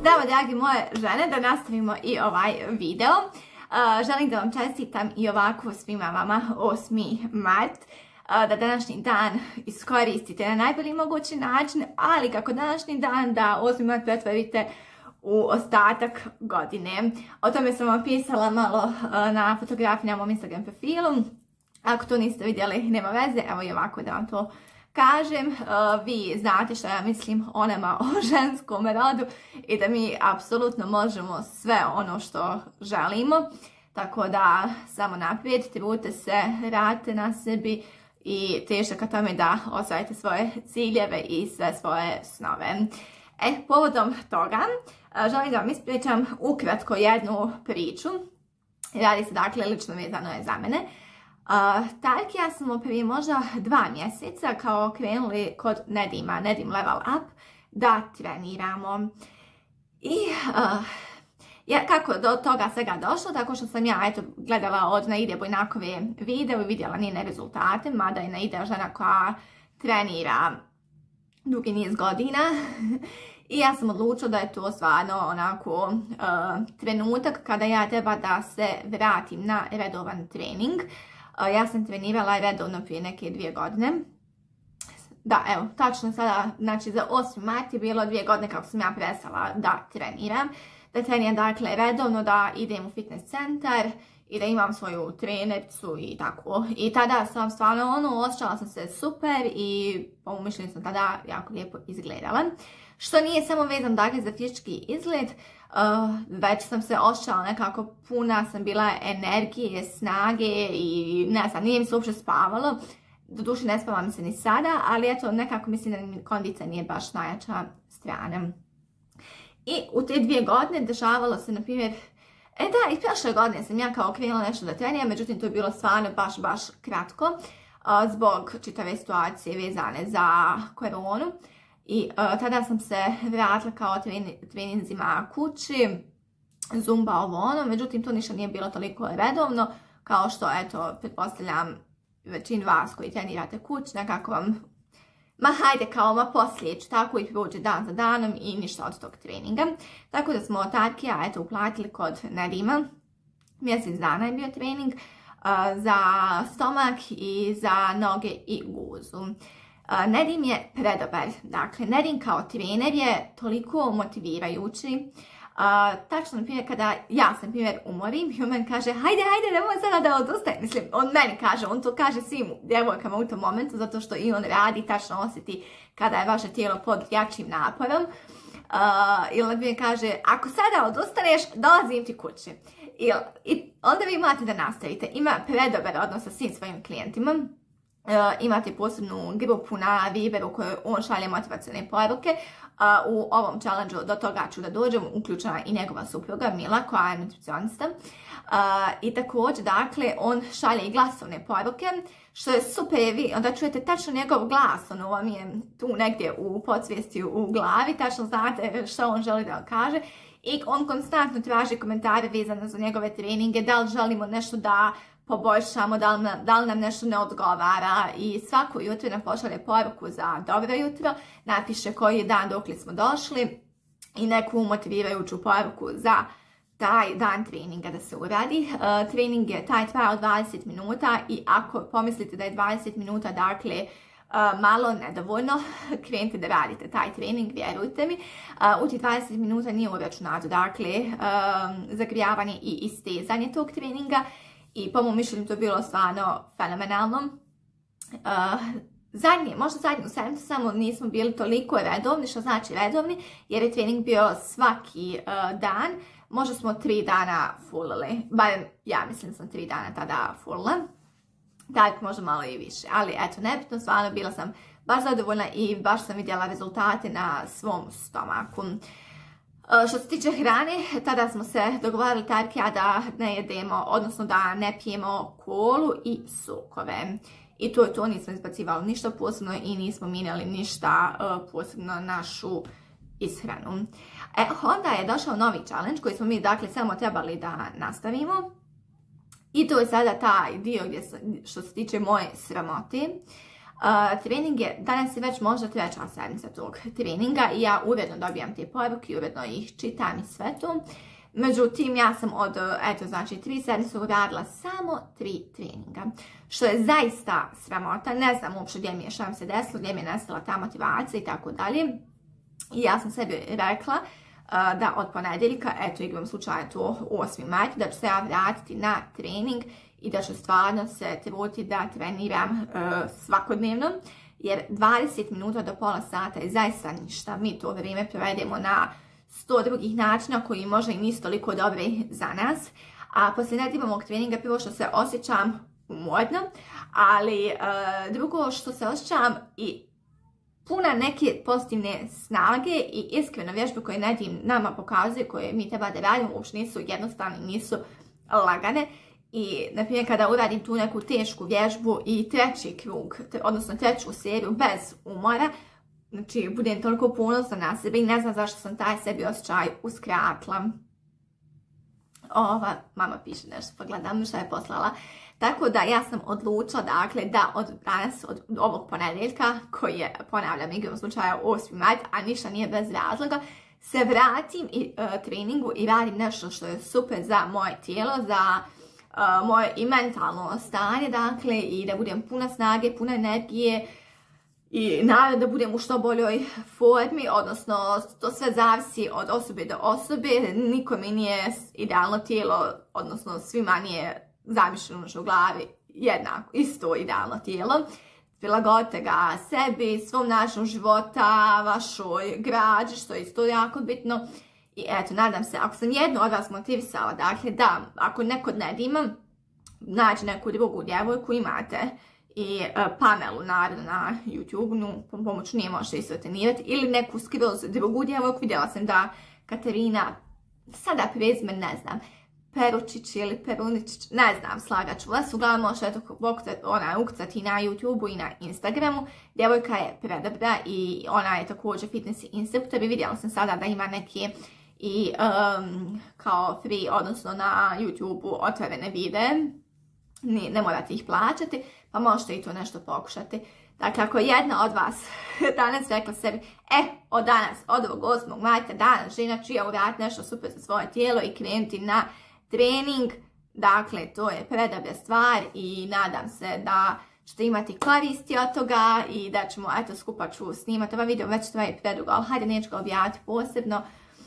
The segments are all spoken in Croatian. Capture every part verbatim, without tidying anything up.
Zdravo, dragi moje žene, da nastavimo i ovaj video. Uh, želim da vam čestitam i ovako svima vama osmi mart. Uh, da današnji dan iskoristite na najbolji mogući način, ali kako današnji dan da osmi mart pretvorite u ostatak godine. O tome sam vam pisala malo uh, na fotografiji na mom Instagram profilu. Ako to niste vidjeli, nema veze, evo i ovako da vam to kažem. Uh, vi znate što ja mislim o nama, o ženskom rodu i da mi apsolutno možemo sve ono što želimo. Tako da samo naprijed, trudite se, radite na sebi i težite ka tome da ostvarite svoje ciljeve i sve svoje snove. E, povodom toga uh, želim da vam ispričam ukratko jednu priču. Radi se dakle lično vezano je za mene. Uh, Tark i ja smo prije možda dva mjeseca kao krenuli kod Nedima, Nedim Level Up, da treniramo. I uh, ja, kako do toga svega došlo, tako što sam ja eto, gledala od Naide Bojnakove video i vidjela njene rezultate, mada je Naida žena koja trenira dugi niz godina. I ja sam odlučila da je to stvarno onako uh, trenutak kada ja treba da se vratim na redovan trening. Uh, ja sam trenirala redovno prije neke dvije godine. Da, evo, tačno sada, znači za osmi mart je bilo dvije godine kako sam ja prestala da treniram. Da treniram dakle redovno, da idem u fitness centar i da imam svoju trenericu i tako. I tada sam stvarno ono, osjećala sam se super i po mom mišljenju sam tada jako lijepo izgledala. Što nije samo vezan dakle za fizički izgled, uh, već sam se osjećala nekako puna, sam bila energije, snage i ne znam, nije mi se uopće spavalo. Doduše ne spava mi se ni sada, ali eto nekako mislim da mi kondicija nije baš najjača strana. I u te dvije godine dešavalo se, na primjer, e da, i prošle godine sam ja kao krenula nešto da treniram, međutim to je bilo stvarno baš, baš kratko, uh, zbog čitave situacije vezane za koronu. I uh, tada sam se vratila kao treni, treninzima kući, zumba ovo ono, međutim to ništa nije bilo toliko redovno, kao što, eto, pretpostavljam većin vas koji trenirate kući, nekako vam, ma hajde kao, ma poslije ću tako i prođe dan za danom i ništa od tog treninga. Tako da smo Tark i ja, eto, uplatili kod Nedima, mjesec dana je bio trening, uh, za stomak i za noge i guzu. Uh, Nedim je predobar, dakle Nedim kao trener je toliko motivirajući. Uh, tačno, na primjer, kada ja sam, na primjer, umorim i on meni kaže hajde, hajde, nemoj sada da odustaje. Mislim, on meni kaže, on to kaže svim djevojkama u tom momentu, zato što i on radi, tačno osjeti kada je vaše tijelo pod jačim naporom. Uh, ili, na primjer, kaže, ako sada odustaneš, dolazim ti kući. I, i onda vi imate da nastavite. Ima predobar odnos sa svim svojim klijentima. Uh, imate posebnu grupu na Viberu u kojoj on šalje motivacione poruke. Uh, u ovom challenge-u do toga ću da dođem, uključena i njegova supruga Mila koja je nutricionista. Uh, I također, dakle, on šalje i glasovne poruke, što je super, vi onda čujete tačno njegov glas, ono vam je tu negdje u podsvijesti u glavi, tačno znate što on želi da vam kaže. I on konstantno traži komentare vezane za njegove treninge, da li želimo nešto da poboljšamo, da li, nam, da li nam nešto ne odgovara i svako jutro nam pošalje poruku za dobro jutro, napiše koji je dan dokle smo došli i neku motivirajuću poruku za taj dan treninga da se uradi. Uh, trening je taj trajao dvadeset minuta i ako pomislite da je dvadeset minuta dakle uh, malo nedovoljno, krenite da radite taj trening, vjerujte mi. Uh, u tih dvadeset minuta nije uračunato dakle um, zagrijavanje i istezanje tog treninga. I po mom mišljenju to je bilo stvarno fenomenalno. Uh, zadnje, možda zadnju sedmicu samo nismo bili toliko redovni, što znači redovni, jer je trening bio svaki uh, dan. Možda smo tri dana fullili, barem ja mislim da sam tri dana tada fullila. Tako možda malo i više, ali eto, nebitno, stvarno bila sam baš zadovoljna i baš sam vidjela rezultate na svom stomaku. Što se tiče hrane, tada smo se dogovarali Tark i ja da ne jedemo, odnosno da ne pijemo kolu i sokove. I to je to, nismo izbacivali ništa posebno i nismo mijenjali ništa uh, posebno našu ishranu. E, onda je došao novi challenge koji smo mi dakle samo trebali da nastavimo. I to je sada taj dio gdje, što se tiče moje sramote. Uh, trening je, danas je već možda treća sedmica tog treninga i ja uredno dobijam te poruke i uredno ih čitam i sve to. Međutim, ja sam od, eto, znači, tri sedmice uradila samo tri treninga, što je zaista sramota. Ne znam uopće gdje mi je, šta mi se desilo, gdje mi je nestala ta motivacija i tako dalje. I ja sam sebi rekla uh, da od ponedjeljka, eto, igram slučaju to osmi mart, da ću se ja vratiti na trening i da ću stvarno se truditi da treniram uh, svakodnevno, jer dvadeset minuta do pola sata je zaista ništa. Mi to vrijeme provedemo na sto drugih načina koji možda i nisu toliko dobri za nas. A poslije nedeljnog mog treninga prvo što se osjećam umorno, ali uh, drugo što se osjećam i puna neke pozitivne snage i iskreno vježbe koje Nedim nama pokazuje, koje mi treba da radimo, uopšte nisu jednostavne, nisu lagane. I, na primjer, kada uradim tu neku tešku vježbu i treći krug, odnosno treću seriju bez umora, znači budem toliko ponosna na sebe i ne znam zašto sam taj sebi osjećaj uskratila. Ova mama piše nešto, pa gledam što je poslala. Tako da ja sam odlučila, dakle, da od danas, od ovog ponedjeljka, koji je, ponavljam, igrom slučaja osmi mart, a ništa nije bez razloga, se vratim i, uh, treningu i radim nešto što je super za moje tijelo, za uh, moje i mentalno stanje, dakle, i da budem puna snage, puna energije, i naravno da budem u što boljoj formi, odnosno to sve zavisi od osobe do osobe, nikome nije idealno tijelo, odnosno svima nije zamišljeno u glavi jednako, isto idealno tijelo. Prilagodite ga sebi, svom načinu života, vašoj građi, što je isto jako bitno. I eto, nadam se, ako sam jednu od vas motivisala, dakle da, ako neko od Nedima nađe neku drugu djevojku, imate i uh, Pamelu, naravno, na YouTube-nu, pomoću nije možete isto trenirati, ili neku skroz drugu djevojku. Vidjela sam da Katarina, sada prezime ne znam, Peručić ili Peruničić, ne znam, slagat ću vas, uglavnom možete ona ukucati na YouTube-u i na Instagramu. Djevojka je predobra i ona je također fitness instruktor i vidjela sam sada da ima neke i um, kao free, odnosno na YouTube-u otvorene videe. Ne, ne morate ih plaćati, pa možete i to nešto pokušati. Dakle, ako jedna od vas danas rekla sebi, e, od danas, od ovog osmog marta, danas žena ću ja uraditi nešto super za svoje tijelo i krenuti na trening, dakle, to je predobra stvar i nadam se da ćete imati koristi od toga i da ćemo, eto, skupa ću snimati ovaj video, već to je predugo, ali hajde, neću ga objaviti posebno.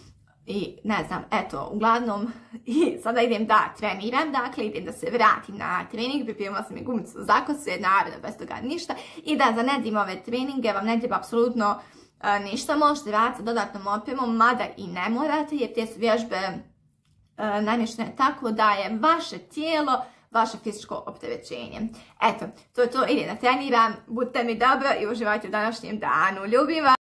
I ne znam, eto, uglavnom, i sada idem da treniram, dakle, idem da se vratim na trening, pripremila sam i gumicu za kose, naravno, bez toga ništa, i da za Nedim ove treninge vam ne treba apsolutno uh, ništa, možete raditi sa dodatnom opremom, mada i ne morate, jer te su vježbe uh, namještene tako da je vaše tijelo vaše fizičko opterećenje. Eto, to je to, idem da treniram, budite mi dobro i uživajte u današnjem danu, ljubim vas!